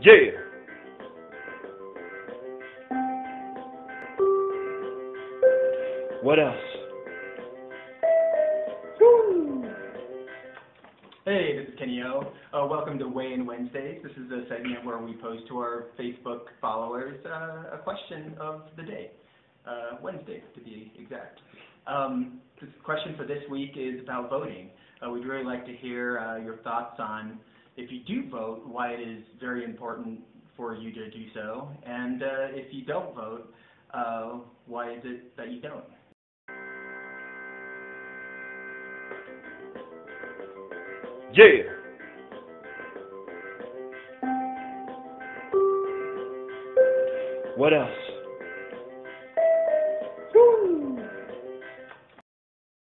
Yeah. What else? Woo. Hey, this is Kenny O. Welcome to Weigh In Wednesdays. This is a segment where we pose to our Facebook followers a question of the day, Wednesday to be exact. The question for this week is about voting. We'd really like to hear your thoughts on, if you do vote, why it is very important for you to do so, and if you don't vote, why is it that you don't? Yeah. What else?